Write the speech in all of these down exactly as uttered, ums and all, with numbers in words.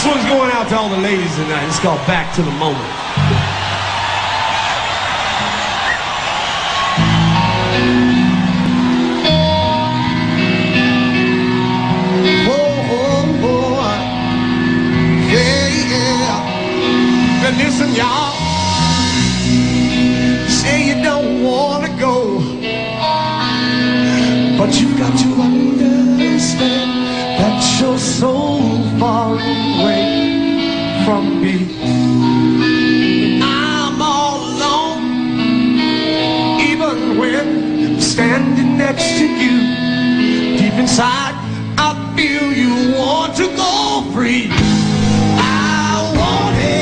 This one's going out to all the ladies tonight. It's called Back to the Moment. Listen, y'all, say you don't want to go, but you've got to understand that you're so far away from me. I'm all alone, even when I'm standing next to you. Deep inside, I feel you want to go free. I want it.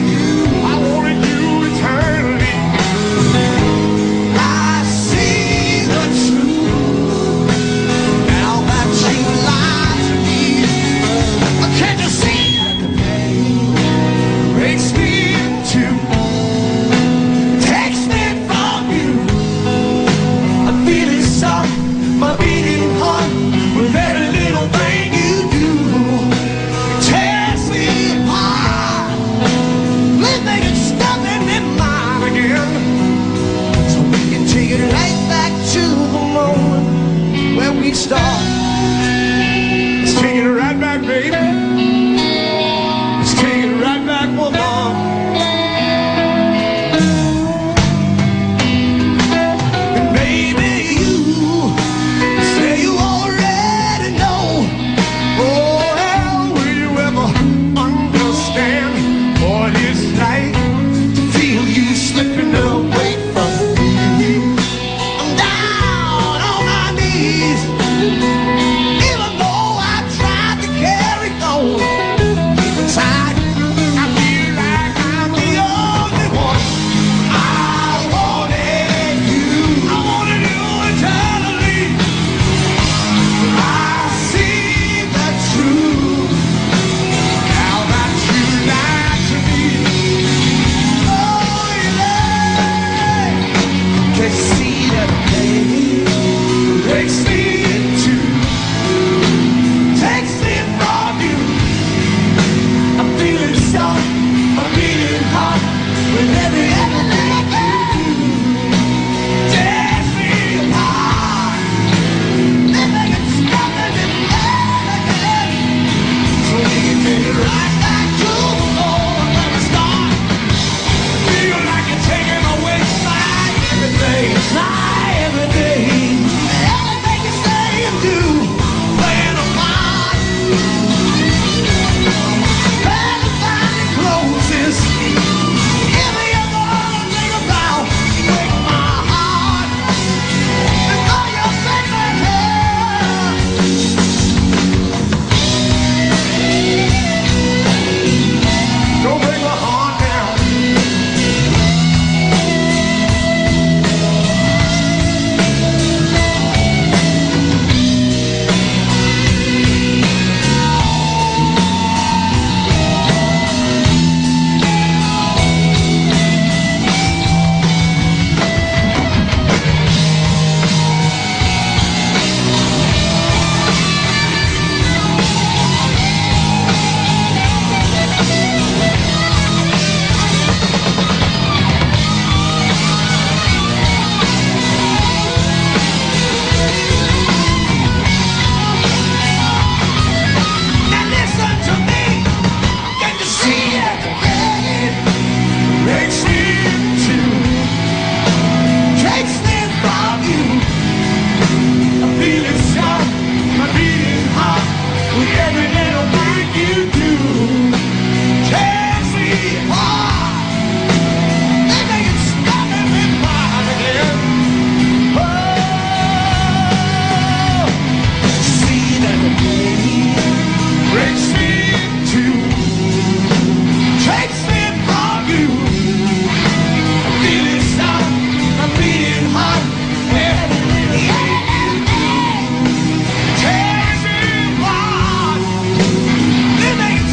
Start. Let's take it right back, baby. Let's take it right back, woman. And baby, you say you already know. Oh, hell, will you ever understand what it's like to feel you slipping away from me? I'm down on my knees. Even though I tried to carry on, deep inside I feel like I'm the only one. I wanted you, I wanted you eternally. I see the truth, how that you lied to me. Oh, yeah, can't you see that pain breaks me? Living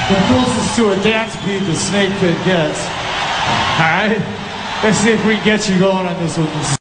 The closest to a dance beat the Snake Pit gets. Alright? Let's see if we can get you going on this one.